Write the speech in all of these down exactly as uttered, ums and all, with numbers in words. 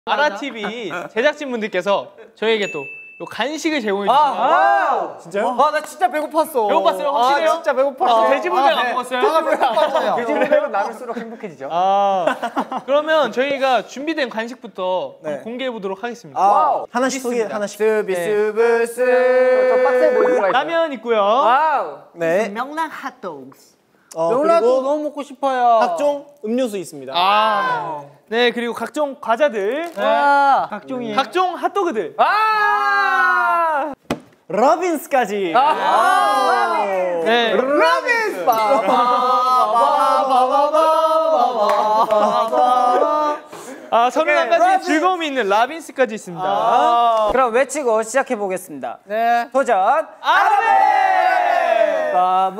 아라티비 제작진분들께서 저에게 또 요 간식을 제공해 아, 주셨어요. 아, 진짜요? 아, 나 진짜 배고팠어. 배고팠어요? 확실해요? 아, 진짜 배고팠어. 아, 돼지불백 아, 안 네. 먹었어요? 아, 배고팠어요. 돼지불백은 나눌수록 행복해지죠. 아, 그러면 저희가 준비된 간식부터 네. 공개해 보도록 하겠습니다. 와우. 하나씩 소개 하나씩. 스비스브스. 저 박스에 뭐 들어가 있어요? 라면 있고요. 와우. 네. 명랑 핫도그. 어, 명란도 그리고 너무 먹고 싶어요. 각종 음료수 있습니다. 아, 네, 그리고 각종 과자들, 와. 각종이. 각종 핫도그들. 아! 러빈스까지. 아! 네. 러빈스. 아, 서른 한 가지 즐거움이 있는 라빈스까지 있습니다. 아. 그럼 외치고 시작해 보겠습니다. 네. 도전. 아라베!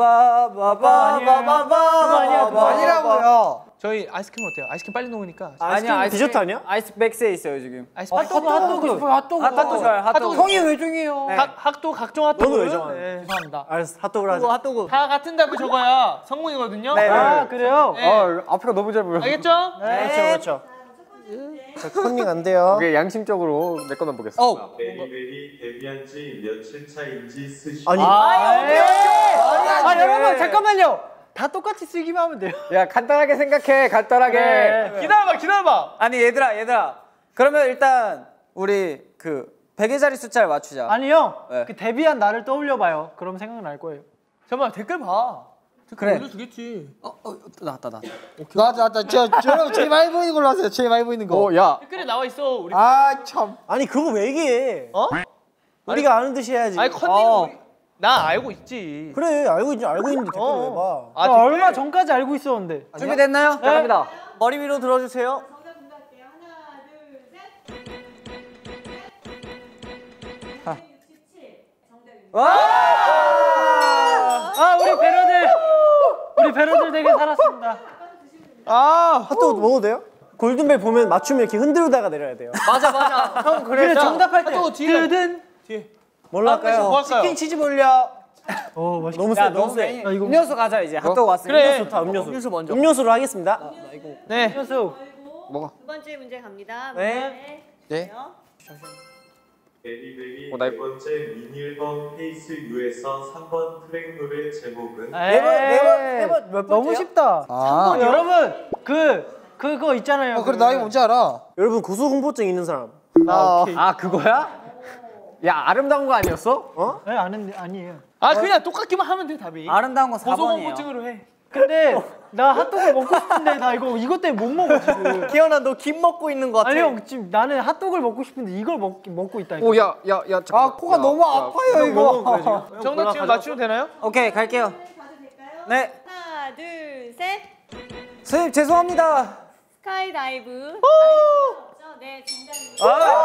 바바바바바바바바. 아니라고요. 저희 아이스크림 어때요? 아이스크림 빨리 녹으니까. 아이스크림 아니야, 디저트 아니야? 아이스백스에 있어요 지금. 아이스 아, 핫도그. 핫도그 싶어요. 핫도그. 핫도그 좋아요. 핫도그. 형이 외종이에요. 네. 학, 학도 각종 핫도그. 너는 왜 좋아하는 네. 죄송합니다. 알았어, 핫도그를 하자. 핫도그. 다 같은 답을 적어야 성공이거든요. 네. 아, 그래요? 네. 어, 앞에가 너무 잘 보여. 알겠죠? 그렇죠, 그렇죠. 자, 컨닝 안 돼요. 이게 양심적으로 내 거만 보겠습니다. 어. 베리베리 데뷔한 지 며칠 차인지 쓰시. 아니, 아, 오케이, 오케이. 아, 여러분 잠깐만요. 다 똑같이 쓰기만 하면 돼요. 야 간단하게 생각해 간단하게. 네. 기다려봐, 기다려봐. 아니 얘들아, 얘들아. 그러면 일단 우리 그 베개 자리 숫자를 맞추자. 아니 형, 네. 그 데뷔한 나를 떠올려봐요. 그럼 생각날 거예요. 잠깐만, 댓글 봐. 댓글 그래. 올려주겠지. 어, 어, 나왔다, 나왔다. 나왔다, 나왔다. 저, 여러분 제일 많이 보이는 걸로 하세요. 제일 많이 보이는 거. 어, 야 댓글에 나와 있어. 우리. 아, 참. 아니 그거 왜 얘기해? 어? 우리가 아는 듯이 해야지. 아니, 컨닝. 어. 우리... 나 알고 있지. 그래, 알고 있지, 알고 있는데 댓글 왜 봐? 아, 나 댓글? 얼마 전까지 알고 있었는데. 준비됐나요? 네. 갑니다. 머리 위로 들어주세요. 정답 공개할게요. 하나, 둘, 셋. 아. 육십칠. 정답입니다. 와! 아, 우리 배러들. 우리 배러들 되게 살았습니다. 아, 핫도그 먹어도 돼요? 골든벨 보면 맞추면 이렇게 흔들다가 내려야 돼요. 맞아, 맞아. 형 그래, 정답할 때. 또 뒤에. 뜨든. 뒤에. 뭘로 할까요? 뭐 할까요? 치킨 치즈볼려. 오, 맛있다. 너무 세, 너무 세. 아, 이거 음료수 가자 이제. 핫도그 왔으니까. 그래. 좋다, 음료수. 음료수 먼저. 음료수로 하겠습니다. 네. 음료수. 먹어. 두 번째 문제 갑니다. 네. 네. 베리베리 어, 나 네 번째 미니앨범 페이스 U에서 삼 번 트랙 노래 제목은 네 번, 네 번, 네 번, 몇 너무 쉽다. 아. 여러분, 그, 그거 있잖아요. 어, 그래 나 이거 뭔지 알아. 여러분 고소 공포증 있는 사람. 아, 오케이. 아 그거야? 야 아름다운 거 아니었어? 어? 네, 아는, 아니에요. 아, 그냥 똑같기만 하면 돼, 답이. 아름다운 거 사 번이에요. 고소공포증으로 해. 근데 나 핫도그 먹고 싶은데 나 이거 이것 때문에 못 먹어 지금. 기현아, 너 김 먹고 있는 거 같아. 아니 형, 지금 나는 핫도그를 먹고 싶은데 이걸 먹, 먹고 있다니까. 오야야야 아 코가 너무 아파요 이거. 정답 지금 맞추면 되나요? 오케이, 갈게요. 가도 될까요? 네. 하나, 둘, 셋. 선생님 죄송합니다. 스카이다이브. 없죠? 네, 정답입니다.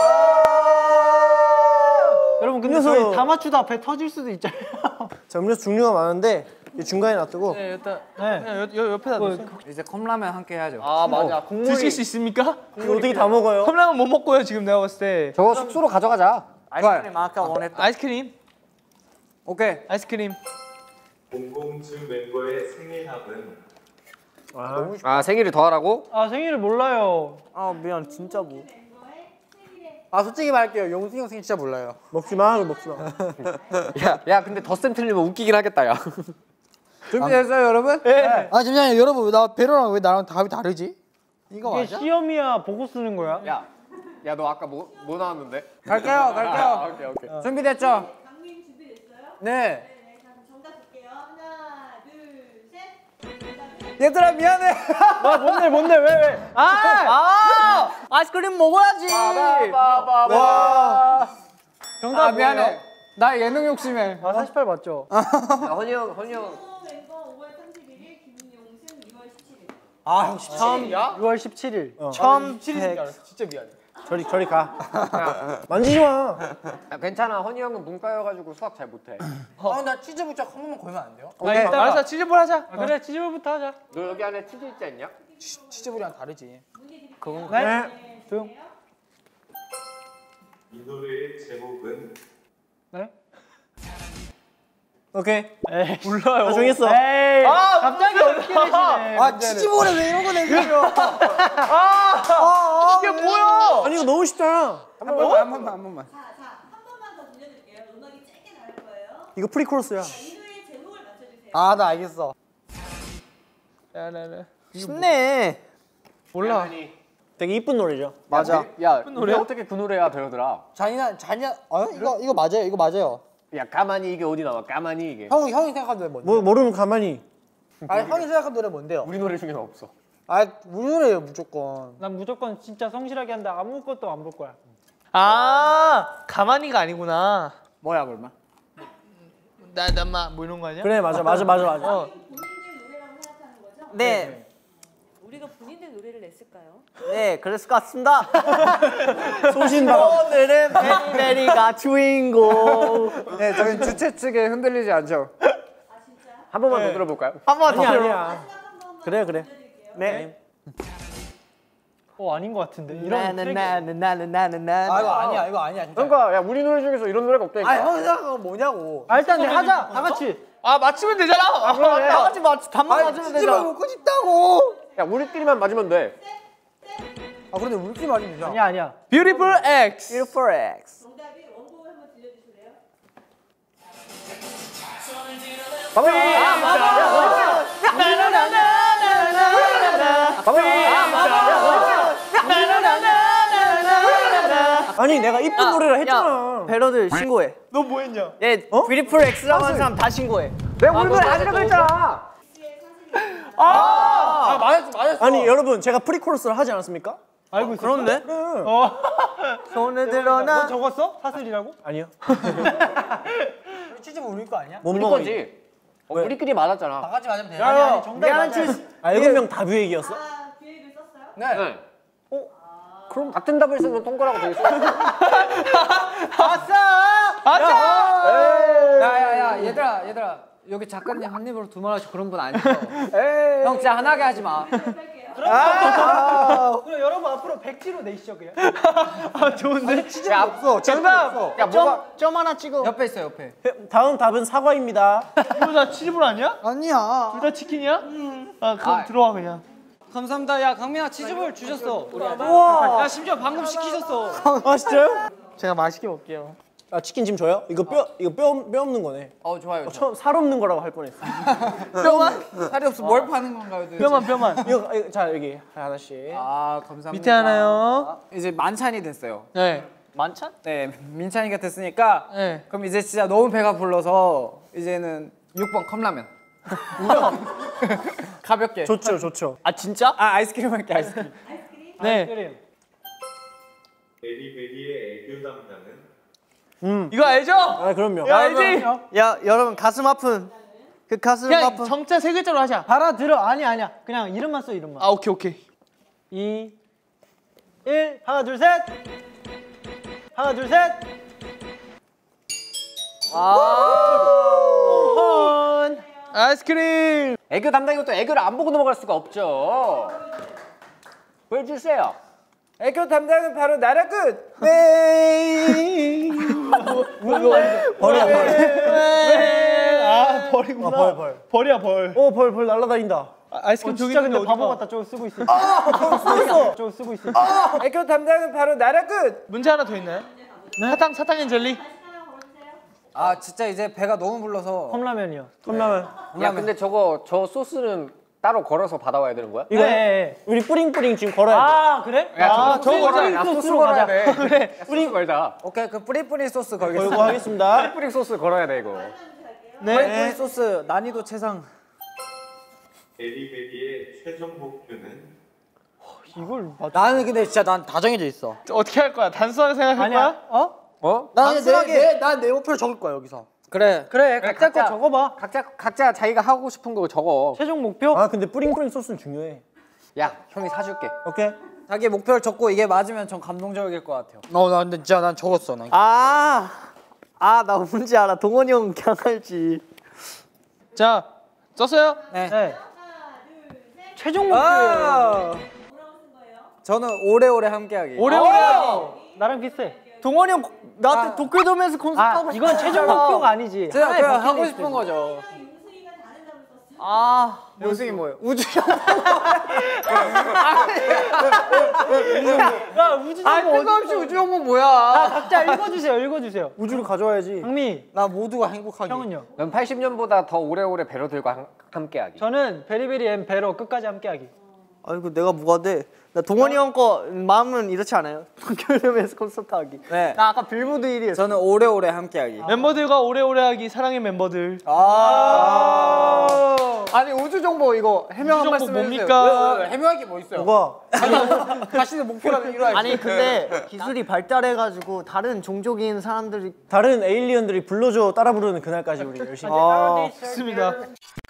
여러분 근데 음료수. 저희 다 맞추다 배 터질 수도 있잖아요. 자, 음료수 종류가 많은데 이 중간에 놔두고. 네, 일단 네. 그냥 여, 여, 옆에다 놓으세요. 이제 컵라면 함께 해야죠. 아 맞아 국물이 드실 수 있습니까? 이거 어떻게 다 먹어요? 컵라면 못 먹고요, 지금 내가 봤을 때. 저거 숙소로 가져가자. 아이스크림 아까 원했던. 아이스크림. 오케이. 아이스크림. 공공주 멤버의 생일합은 아 생일을 더 하라고? 아, 생일을 몰라요. 아 미안, 진짜 뭐. 아 솔직히 말할게요. 용승이 형 생일 진짜 몰라요. 먹지 마, 먹지 마. 야, 야 근데 덧셈 틀리면 웃기긴 하겠다 야. 준비됐어요, 여러분? 네. 아 잠시만요 여러분 나 배로랑 왜 나랑 답이 다르지? 이거 이게 맞아? 시험이야 보고 쓰는 거야? 야, 야 너 아까 뭐, 뭐 나왔는데? 갈게요, 갈게요. 아, 오케이 오케이. 준비됐죠? 강민 준비됐어요? 네. 네, 그럼 정답 볼게요. 하나, 둘, 셋. 정답은 얘들아 미안해. 아, 뭔데 뭔데 왜 왜? 아, 아, 아이스크림 먹어야지. 와. 정답 아 미안해. 뭐예요? 나 예능 욕심해. 아, 사십팔 맞죠? 야, 헌이 형, 헌이 형. 멤버 오월 삼십일일, 김용승 유월 십칠일. 아, 형 처음 유월 십칠일. 처음 진짜 미안해. 저리 저리 가. 만지지 마. 야, 괜찮아 헌이 형은 문과여가지고 수학 잘 못해. 아 나 치즈 부착 한 번만 걸면 안 돼요? 아, 일단 알았어, 치즈볼 하자. 아, 그래, 치즈볼부터 하자. 너 여기 안에 치즈 있지 않냐? 치즈볼이랑 다르지. 그건 네. 조용. 이 노래의 제목은 네? 오케이. 에이, 몰라요. 나중에 했어. 에이, 아, 갑자기 어떻게 되시네. 아 치즈볼에 왜 이런 거 내세요? 아, 이게 뭐야? 아니 이거 너무 쉽잖아. 한 번만 한 번만 한 번만. 자, 자, 한 번만 더 들려드릴게요. 음악이 짧게 나갈 거예요. 이거 프리코러스야. 이 노래의 제목을 맞춰주세요. 아, 나 알겠어. 쉽네. 몰라. 되게 이쁜 노래죠. 맞아. 야, 이게 어떻게 그 노래야, 배우들아? 잔인한 잔인한. 어? 이거 이거 맞아요. 이거 맞아요. 야, 가만히 이게 어디 나와? 가만히 이게. 형 형이 생각한 노래 뭔데? 뭐 모르면 가만히. 아니 형이 생각한 노래 뭔데요? 우리 노래 중에는 없어. 아, 우리 노래예요 무조건. 난 무조건 진짜 성실하게 한다. 아무것도 안 볼 거야. 아 가만히가 아니구나. 뭐야 그러면? 나나마 뭐 이런 거 아니야? 그래 맞아 맞아 맞아 맞아. 어. 본인들 노래라고 생각하는 거죠? 네. 우리가 본인들 노래를 냈을까요? 네, 그랬을 것 같습니다. 소신방. 오늘은 베리베리가 주인공. 네, 저희 주최 측에 흔들리지 않죠. 아 진짜? 한 번만 더 들어볼까요? 한 번 더. 아니야 아니야. 마지막 한 번만 그래, 그래. 들려드릴게요. 네. 어 아닌 것 같은데. 이런 트랙이. 나나나나나나나. 아, 이거 아니야. 이거 아니야. 진짜. 그러니까 야, 우리 노래 중에서 이런 노래가 없다니까. 아, 형이 생각한 건 뭐냐고. 아 일단 내 하자. 다 같이. 아 맞추면 되잖아. 아, 그래. 다 같이 맞 단만 아, 맞으면 집을 되잖아. 먹고 싶다고. 야, 우리끼리만 맞으면 돼. 아, 그런데 우리끼리 말이 되냐? 아니야 아니야. Beautiful X. Beautiful X. 정답이 원곡을 한번 들려주실래요? 아니 내가 이쁜 노래라 했잖아. 배러들 신고해. 너 뭐 했냐? 얘 뷰티풀 X라고 하는 사람 다 신고해. 내가 우리 노래 아니라고 했잖아. 아, 맞았어, 맞았어. 아니 여러분 제가 프리코러스를 하지 않았습니까? 알고 있어. 그런데? 어. 손을 너 들어나. 적었어? 사슬이라고? 아니요. 치즈볼 우리 거 아니야? 못 우리 먹어. 거지. 어, 우리끼리 맞았잖아. 다 같이 맞으면 돼. 아니 아니 정답 미안한 맞아. 칠. 아 일곱 명 다 뷰액이었어? 아 기획을 썼어요? 네. 네. 어? 그럼 같은 답을 쓰면 통과라고 돼 있어. 야야야 얘들아 얘들아 여기 작가님 한 입으로 두 말하시 그런 분 아니죠? 형 진짜 하나게 하지 마. 그럼 여러분 앞으로 백지로 내시죠 그냥. 아 좋은데? 야, 없어. 정답. 야, 뭐가 점 하나 찍어. 옆에 있어 옆에. 다음 답은 사과입니다. 이거 다 치즈볼 아니야? 아니야. 둘 다 치킨이야? 아 그럼 아. 들어와 그냥. 감사합니다. 야 강민아 치즈볼 주셨어. 우와. 야 심지어 방금 시키셨어. 아 진짜요? 제가 맛있게 먹게요. 아 치킨 지금 줘요? 이거 뼈 이거 뼈 뼈 없는 거네. 어 좋아요. 어, 처음 살 없는 거라고 할 뻔했어. 뼈만? 살이 없어 뭘 파는 건가요? 도대체? 뼈만 뼈만. 이거, 이거 자 여기 하나씩. 아 감사합니다. 밑에 하나요. 이제 만찬이 됐어요. 네. 만찬? 네 민찬이가 됐으니까. 네. 그럼 이제 진짜 너무 배가 불러서 이제는 육 번 컵라면. 가볍게. 좋죠 좋죠. 아 진짜? 아 아이스크림 할게 아이스크림. 네. 아이스크림. 베리베리의 애교 담당은 음. 이거 알죠? 아 그럼요. 야 알지? 야 여러분 가슴 아픈 그 가슴 그냥 아픈. 정자 세 글자로 하자. 알아들어. 아니야 아니야. 그냥 이름만 써 이름만. 아 오케이 오케이. 이, 일, 하나 둘 셋. 하나 둘 셋. 아. 아이스크림. 애교 담당이고 또 애교를 안 보고 넘어갈 수가 없죠. 보여주세요. 애교 담당은 바로 나라굿. 네. 벌이야 벌. 아 벌이구나. 어, 벌, 벌. 벌이야 벌. 어벌 벌 날라다닌다. 아, 아이스크림 어, 저기 진짜 있는데 근데 어디 바보 가? 같다. 저거 쓰고 있어. 써. 저거 쓰고 있어. 애교 담당은 바로 나라굿. 문제 하나 더 있나요? 사탕 사탕 앤 젤리. 하나 걸어주세요. 아 진짜 이제 배가 너무 불러서. 컵라면이요. 컵라면. 야, 근데 저거 저 소스는 따로 걸어서 받아와야 되는 거야? 이거 네. 우리 뿌링뿌링 지금 걸어야 돼. 아 그래? 야, 아, 저거 저거 걸자. 야, 소스 소스로 걸어야 가자. 돼. 그래. 뿌링 걸자. 오케이 그 뿌리뿌리 소스 걸고 걸겠습니다. 하겠습니다. 뿌링 소스 걸어야 돼 이거. 뿌리뿌리 소스 난이도 최상. 베리베리의 최종 목표는 이걸 맞... 나는 근데 진짜 난 다 정해져 있어. 어떻게 할 거야? 단순하게 생각할 아니야. 거야? 어? 어? 나는 내내난내 목표를 적을 거야 여기서. 그래. 그래. 각자 거 각자- 적어봐. 각자 각자 자기가 하고 싶은 거 적어. 최종 목표. 아 근데 뿌링뿌링 소스는 중요해. 야, 형이 사줄게. 오케이. 자기 목표를 적고 이게 맞으면 전 감동적일 것 같아요. 어나 근데 진짜 난 적었어. 난. 아, 아 나 뭔지 알아. 동원이 형 그냥 할지. 자 썼어요? 네. 네. 하나, 둘, 셋. 최종 목표. 아, 뭐라고 쓴 거예요? 저는 오래오래 함께하기. 오래오래 하기. 나랑 비슷해. 동원이 형 나한테 도쿄돔에서 콘서트 아 하고 이건 최종 목표가 아니지. 제가 하나의 그냥 하고 버킷리스트지. 싶은 거죠. 윤수이가 다른 답을 썼어요. 아 용승이 뭐예요? 우주 야 우주 아 정보 뜬금없이 우주 정보 뭐야? 아 각자 읽어주세요. 읽어주세요. 우주를 가져와야지. 강미 나 모두가 행복하게. 형은요? 넌 팔십 년보다 더 오래오래 배로들과 한- 함께하기. 저는 베리베리 앤 베로 끝까지 함께하기. 아이고 내가 뭐가 돼? 나 동원이 형 거 마음은 이렇지 않아요? 도쿄점에서 콘서트 하기. 네. 나 아까 빌보드 일 위 했어. 저는 오래오래 함께하기. 멤버들과 오래오래 하기 사랑의 멤버들. 아. 아니 우주 정보 이거 해명 한 정보 말씀 해주세요. 뭡니까? 해명하기 뭐 있어요? 뭐가? 자신의 목표라면 이루어야지. 아니 근데 기술이 발달해가지고 다른 종족인 사람들이 다른 에일리언들이 불러줘 따라 부르는 그날까지 우리 열심히. 좋습니다.